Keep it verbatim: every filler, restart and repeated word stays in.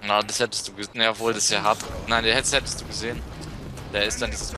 Na, das hättest du gesehen. Ja, obwohl das ja hart. Nein, der hättest, hättest du gesehen. Der ist dann dieses